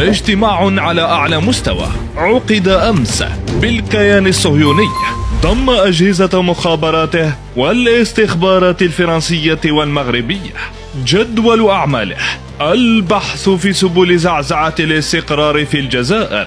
اجتماع على أعلى مستوى عقد أمس بالكيان الصهيوني ضم أجهزة مخابراته والاستخبارات الفرنسية والمغربية. جدول أعماله البحث في سبل زعزعة الاستقرار في الجزائر.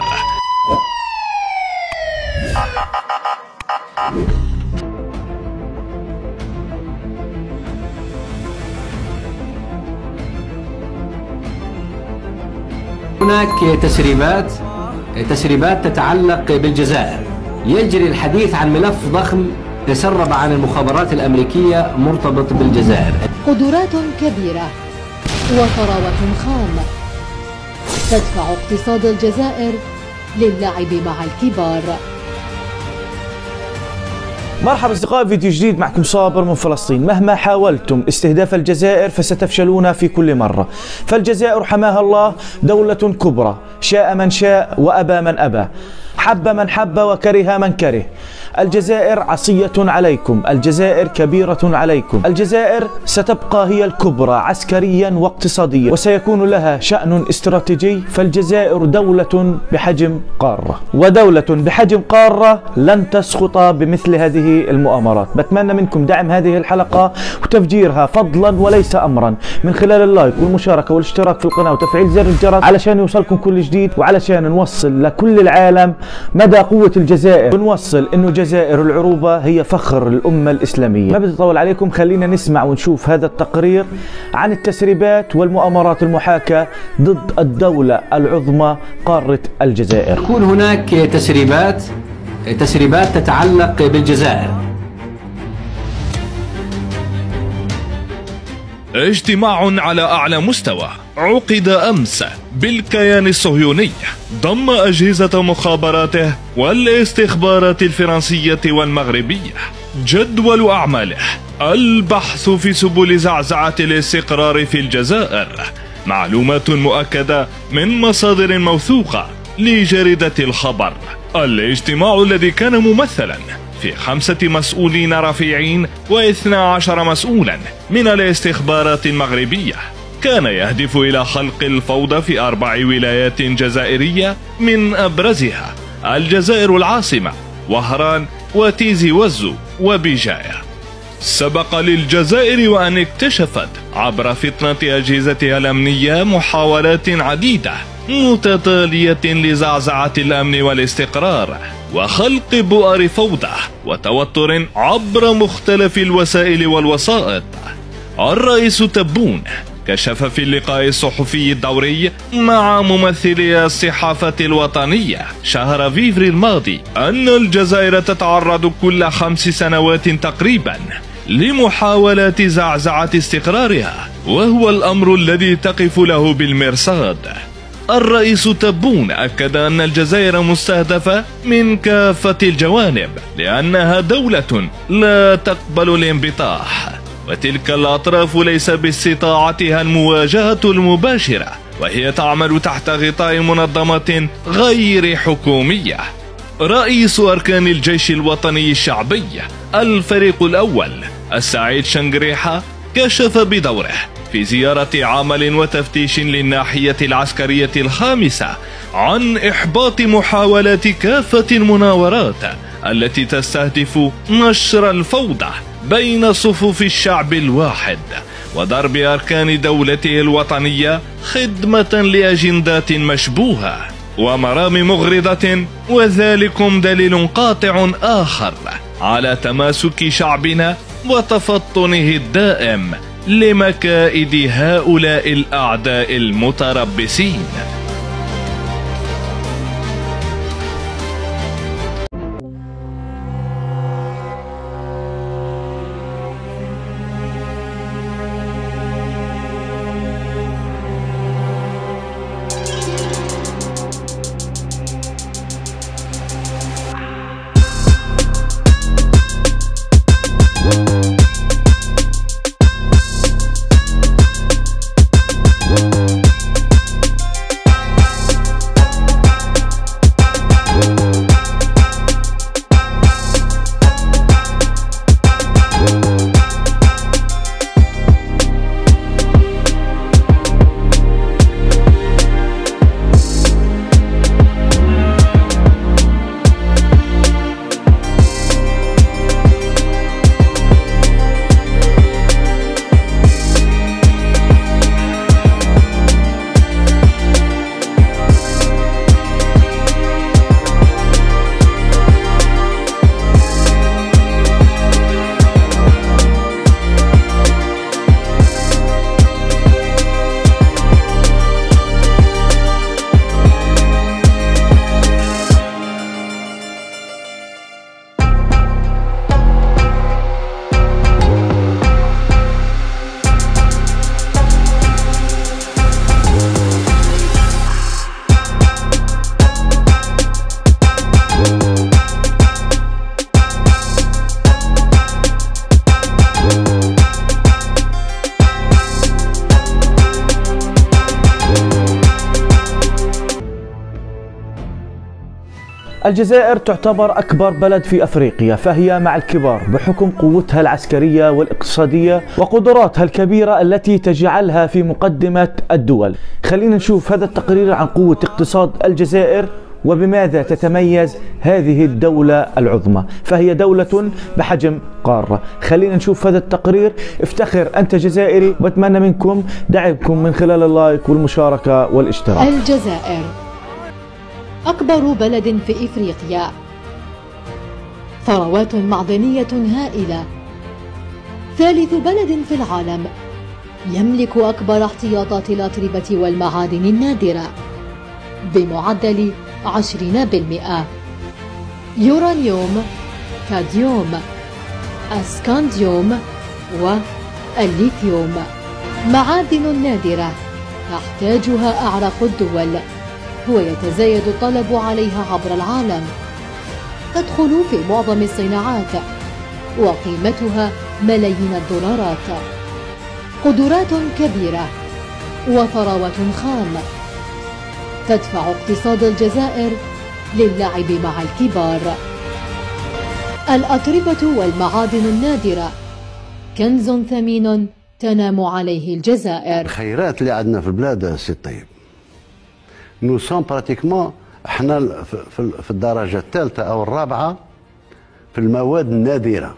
هناك تسريبات تتعلق بالجزائر. يجري الحديث عن ملف ضخم تسرب عن المخابرات الأمريكية مرتبط بالجزائر. قدرات كبيرة وثروة خام تدفع اقتصاد الجزائر للعب مع الكبار. مرحبا أصدقائي، فيديو جديد معكم صابر من فلسطين. مهما حاولتم استهداف الجزائر فستفشلون في كل مرة، فالجزائر حماها الله دولة كبرى، شاء من شاء وأبى من أبى، حب من حب وكره من كره. الجزائر عصية عليكم، الجزائر كبيرة عليكم، الجزائر ستبقى هي الكبرى عسكريا واقتصاديا وسيكون لها شأن استراتيجي. فالجزائر دولة بحجم قارة، ودولة بحجم قارة لن تسقط بمثل هذه المؤامرات. بتمنى منكم دعم هذه الحلقة وتفجيرها فضلا وليس أمرا من خلال اللايك والمشاركة والاشتراك في القناة وتفعيل زر الجرس علشان يوصلكم كل جديد، وعلشان نوصل لكل العالم مدى قوة الجزائر، ونوصل انه جزائر العروبة هي فخر الأمة الإسلامية. ما بدي أطول عليكم، خلينا نسمع ونشوف هذا التقرير عن التسريبات والمؤامرات المحاكاة ضد الدولة العظمى قارة الجزائر. يكون هناك تسريبات تتعلق بالجزائر. اجتماع على أعلى مستوى عقد أمس بالكيان الصهيوني ضم أجهزة مخابراته والاستخبارات الفرنسية والمغربية. جدول أعماله البحث في سبل زعزعة الاستقرار في الجزائر. معلومات مؤكدة من مصادر موثوقة لجريدة الخبر. الاجتماع الذي كان ممثلا في 5 مسؤولين رفيعين و12 مسؤولا من الاستخبارات المغربية كان يهدف إلى خلق الفوضى في 4 ولايات جزائرية، من أبرزها الجزائر العاصمة وهران وتيزي وزو وبجاية. سبق للجزائر وأن اكتشفت عبر فطنة أجهزتها الأمنية محاولات عديدة متتالية لزعزعة الأمن والاستقرار وخلق بؤر فوضى وتوتر عبر مختلف الوسائل والوسائط. الرئيس تبون كشف في اللقاء الصحفي الدوري مع ممثلي الصحافة الوطنية شهر فيفري الماضي أن الجزائر تتعرض كل 5 سنوات تقريبا لمحاولات زعزعة استقرارها، وهو الأمر الذي تقف له بالمرصاد. الرئيس تبون أكد أن الجزائر مستهدفة من كافة الجوانب لأنها دولة لا تقبل الانبطاح، وتلك الأطراف ليس باستطاعتها المواجهة المباشرة، وهي تعمل تحت غطاء منظمة غير حكومية. رئيس أركان الجيش الوطني الشعبي الفريق الأول السعيد شنقريحة كشف بدوره في زيارة عمل وتفتيش للناحية العسكرية الخامسة عن إحباط محاولات كافة المناورات التي تستهدف نشر الفوضى بين صفوف الشعب الواحد وضرب أركان دولته الوطنية خدمة لأجندات مشبوهة ومرام مغرضة. وذلكم دليل قاطع آخر على تماسك شعبنا وتفطنه الدائم لمكائد هؤلاء الأعداء المتربصين. الجزائر تعتبر أكبر بلد في أفريقيا، فهي مع الكبار بحكم قوتها العسكرية والاقتصادية وقدراتها الكبيرة التي تجعلها في مقدمة الدول. خلينا نشوف هذا التقرير عن قوة اقتصاد الجزائر وبماذا تتميز هذه الدولة العظمى، فهي دولة بحجم قارة. خلينا نشوف هذا التقرير. افتخر أنت جزائري، وبتمنى منكم دعمكم من خلال اللايك والمشاركة والاشتراك. الجزائر أكبر بلد في إفريقيا، ثروات معدنية هائلة، ثالث بلد في العالم، يملك أكبر احتياطات الأتربة والمعادن النادرة بمعدل 20%، يورانيوم، كاديوم، اسكانديوم والليثيوم، معادن نادرة تحتاجها أعراق الدول ويتزايد الطلب عليها عبر العالم، تدخل في معظم الصناعات وقيمتها ملايين الدولارات، قدرات كبيرة وثروة خام تدفع اقتصاد الجزائر للعب مع الكبار. الأتربة والمعادن النادرة كنز ثمين تنام عليه الجزائر. الخيرات اللي عندنا في البلاد سي طيب، نو سون براتيكمون احنا في الدرجة الثالثة أو الرابعة في المواد النادرة.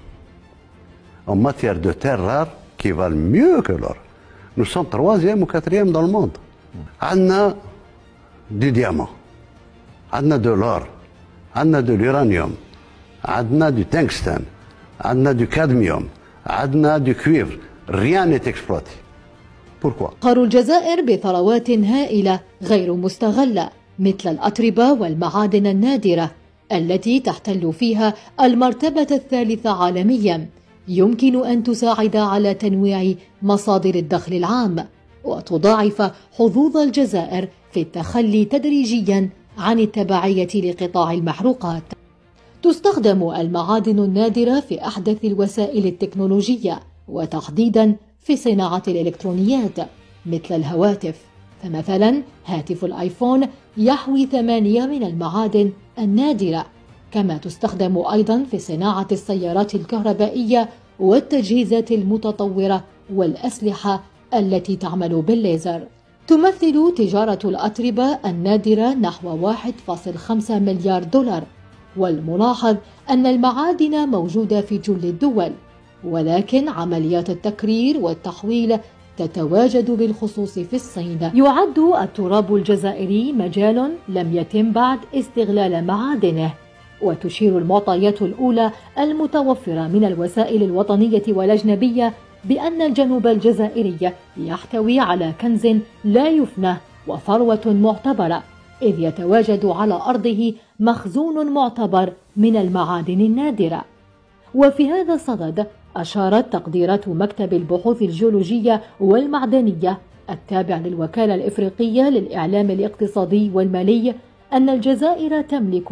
en matière de terres rares qui valent mieux que l'or. Nous sommes 3e ou 4e dans le monde. عندنا du diamant, عندنا de l'or, عندنا de l'uranium, عندنا du tungstène, عندنا du cadmium, عندنا du cuivre. Rien n'est exploité. Pourquoi? قار الجزائر بثروات هائلة غير مستغلة مثل الأتربة والمعادن النادرة التي تحتل فيها المرتبة الثالثة عالميا، يمكن أن تساعد على تنويع مصادر الدخل العام وتضاعف حظوظ الجزائر في التخلي تدريجيا عن التبعية لقطاع المحروقات. تستخدم المعادن النادرة في أحدث الوسائل التكنولوجية وتحديدا في صناعة الإلكترونيات مثل الهواتف، فمثلا هاتف الآيفون يحوي 8 من المعادن النادرة، كما تستخدم أيضا في صناعة السيارات الكهربائية والتجهيزات المتطورة والأسلحة التي تعمل بالليزر. تمثل تجارة الأتربة النادرة نحو 1.5 مليار دولار، والملاحظ أن المعادن موجودة في جل الدول، ولكن عمليات التكرير والتحويل تتواجد بالخصوص في الصين. يعد التراب الجزائري مجال لم يتم بعد استغلال معادنه، وتشير المعطيات الأولى المتوفرة من الوسائل الوطنية والأجنبية بأن الجنوب الجزائري يحتوي على كنز لا يفنى وثروة معتبرة، إذ يتواجد على أرضه مخزون معتبر من المعادن النادرة. وفي هذا الصدد أشارت تقديرات مكتب البحوث الجيولوجية والمعدنية التابع للوكالة الإفريقية للإعلام الاقتصادي والمالي أن الجزائر تملك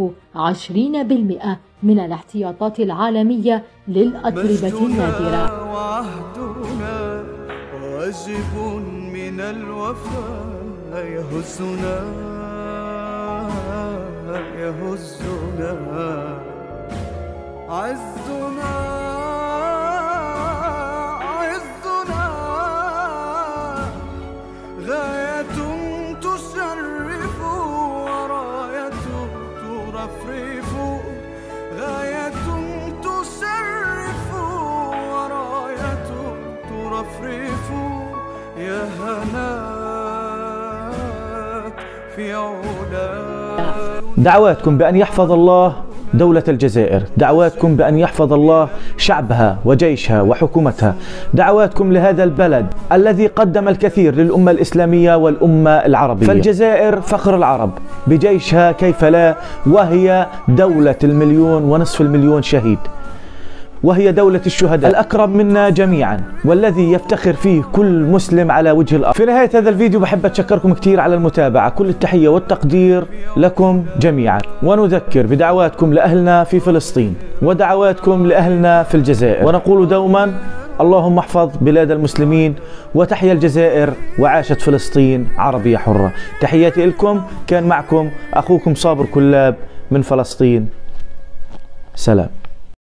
20% من الاحتياطات العالمية للأتربة النادرة. وعهدنا واجب من الوفاء يهزنا عزنا غاية تشرف وراية ترفرف، غاية تشرف وراية ترفرف، يا هناك في علا. دعواتكم بأن يحفظ الله دولة الجزائر، دعواتكم بأن يحفظ الله شعبها وجيشها وحكومتها، دعواتكم لهذا البلد الذي قدم الكثير للأمة الإسلامية والأمة العربية. فالجزائر فخر العرب بجيشها كيف لا، وهي دولة 1.5 مليون شهيد، وهي دولة الشهداء، الأكرم منا جميعا والذي يفتخر فيه كل مسلم على وجه الأرض. في نهاية هذا الفيديو بحب أتشكركم كثير على المتابعة، كل التحية والتقدير لكم جميعا، ونذكر بدعواتكم لأهلنا في فلسطين ودعواتكم لأهلنا في الجزائر، ونقول دوما اللهم احفظ بلاد المسلمين وتحيا الجزائر وعاشت فلسطين عربية حرة. تحياتي لكم، كان معكم أخوكم صابر كلاب من فلسطين. سلام.